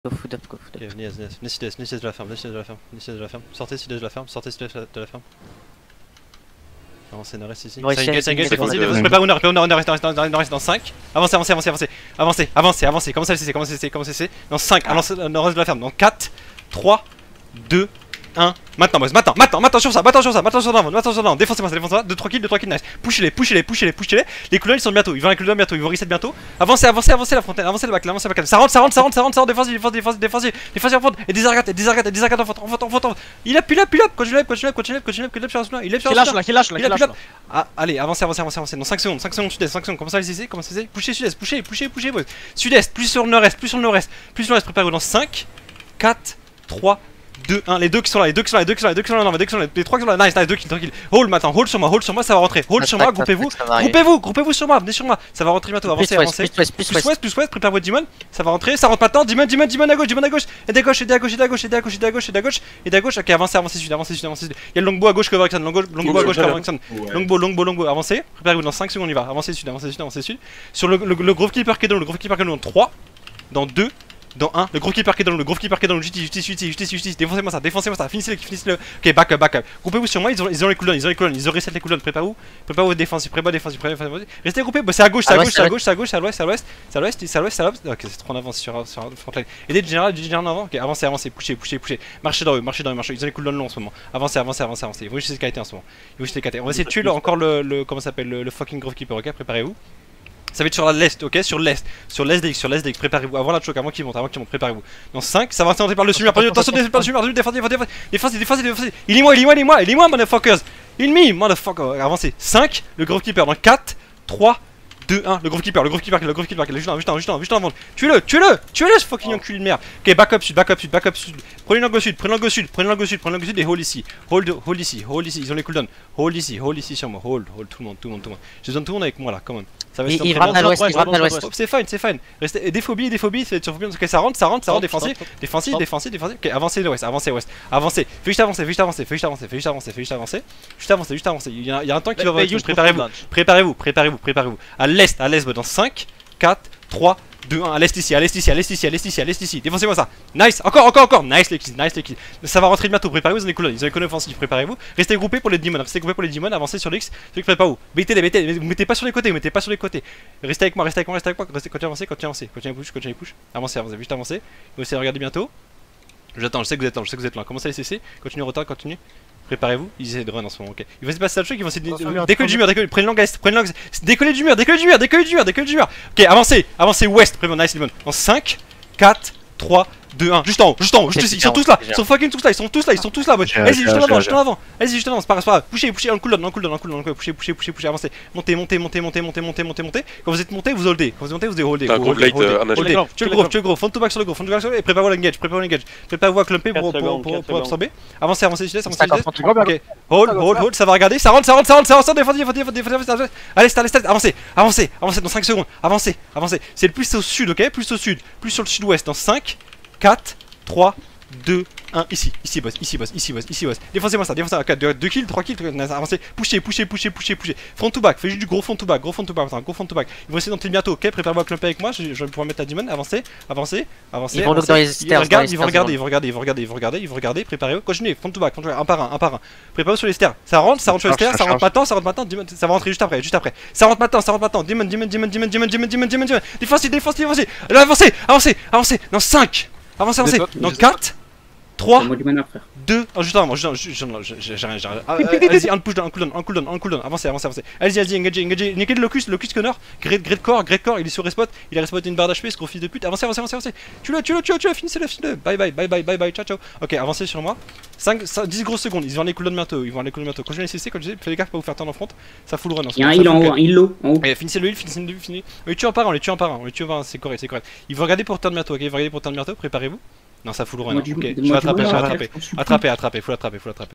Go food up. Ok, venez Sides de la ferme, venez Sides de la ferme. Sortez Sides de la ferme, sortez Sides de la ferme. Avancez, ne reste ici. Ça engage, défensez, prépare on reste dans 5. Avancez, commencez à cesser. Dans 5, ne reste de la ferme. Dans 4, 3, 2, 1. Maintenant, boss, maintenant sur ça, maintenant sur l'avant, défoncez-moi, 2-3 kills, nice. Poussez-les. Les coolers ils sont bientôt, ils vont avec le bientôt, ils vont reset bientôt. Avancez la frontière, avancez le back, ça rentre, défensez, en front, et désargate en front. Il up, continue sur la soula, il est sur la soula. Qui lâche là. Ah, allez, avancez, dans 5 secondes, sud-est, commencez à le poussez, sud-est, poussez, boss. Sud-est, plus sur le nord-est, préparez-vous dans 5, 4, 3, 2, 1, les deux qui sont là, les 3 qui sont là, nice, 2 kills, tranquille. Hold sur moi, ça va rentrer. Hold sur moi, groupez-vous sur moi, venez sur moi, ça va rentrer bientôt, avancez. Plus west, prépare votre demon, ça va rentrer, ça rentre maintenant, demon à gauche, aide à gauche, ok, avancez sud. Il y a le longbow à gauche cover Exxon, longbow, avancez, préparez-vous dans 5 secondes, on y va, avancez sud. Sur le Grove Keeper qui est dans 3, dans 2, dans 1, le gros keeper qui est dans l'eau, justice, défoncez-moi ça, finissez-le, ok, back up, groupez-vous sur moi, ils ont les cooldowns, ils ont reset les cooldowns, préparez-vous défensif, restez groupés, c'est à gauche, à l'ouest, ok, c'est trop en avance sur frontline, aidez le général en avant, ok, avancez, poussez, marchez dans eux, ils ont les cooldowns longs en ce moment, avancez, ils vont juste les KT en ce moment, on va essayer de tuer encore le comment s'appelle, le fucking Grove Keeper, ok, préparez-vous. Ça va être sur l'est, ok, sur l'est DX, préparez-vous, avant la choke, avant qu'il monte, préparez-vous. Dans 5, ça va monter par le sumur, attention, défensez, il est moi, motherfuckers, motherfucker, avancez, 5, le Grove Keeper, dans 4, 3, 2, 1, le Grove Keeper, juste en vente, tuez-le, ce fucking enculé de merde. Ok, back up sud, prenez l'angle sud, et hold ici, ils ont les cooldowns, hold ici sur moi, hold, tout le monde, j'ai besoin de tout le monde avec moi là, come on. Ça va il frappe à l'ouest, c'est fine, restez, des phobies, c'est sur phobie, ok, ça rentre, défensif, ok, avancez l'ouest, avancez, fais juste avancer, il y a un temps qui va préparez-vous, à l'est, dans 5, 4, 3, 2, 1, à l'est ici, défoncez-moi ça, nice, encore, nice les kills, ça va rentrer bientôt, préparez-vous, ils ont les colonnes offensives, préparez-vous, restez groupés pour les demons, avancez sur l'X, ceux qui ne pas où, vous mettez pas sur les côtés, restez avec moi, continuez à push, avancez, juste avancez, vous essayez de regarder bientôt, je sais que vous êtes là, commencez à les cesser, continuez, préparez-vous, ils essaient de run en ce moment, ok. Il va se passer ça le truc, ils vont essayer de décoller du mur, prenez l'angle est, décoller du mur, ok, avancez ouest, préparez nice, dans 5, 4, 3, 2, 1, juste en haut, juste ici, ils sont tous là, ils sont tous là, allez-y, juste en avant, c'est pas grave, poussez, en cooldown, poussez, avancez, montez, quand vous êtes monté, vous holdez, tu le gros, front to back sur le gros, et préparez-vous à l'engage, préparez-vous à clumper pour absorber, avancez, ok, hold, ça va regarder, ça rentre, défensez, allez, avancez, dans 5 secondes, avancez, c'est le plus au sud, ok, plus sur le sud-ouest, dans 5, 4, 3, 2, 1, ici, boss, défoncez-moi ça, 2 kills, 3 kills, avancez, poussez, front to back, fais juste du gros front to back, ils vont essayer d'entrer bientôt, ok, préparez-vous à clumper avec moi, je vais pouvoir mettre la demon, avancez, ils vont dans les stairs, ils vont regarder, préparez-vous, continuez, front to back, un par un, préparez-vous sur les stairs, ça rentre sur les stairs, ça rentre maintenant, ça va rentrer juste après, ça rentre maintenant, demon, défoncez, avancez, dans 5, avancez, dans 4, 3, 2, juste avant, j'ai rien, allez-y, un cooldown, avancez, allez-y, engagez, niquez le locus connor, great core, il est sur respot, il a respoté une barre d'HP, ce gros fils de pute, avancez, tue-le, finissez-le, bye, ciao, ok, avancez sur moi, 10 grosses secondes, ils vont aller cooldown bientôt, quand je vais les cesser, faites gaffe pas vous faire turn en front, ça fout le run, il y a un heal en haut, un heal low, finissez le heal, on les tue un par un, c'est correct, ils vont regarder pour turn bientôt, ok, préparez-vous. Non, ça fout le run, ok, je vais attraper, faut l'attraper.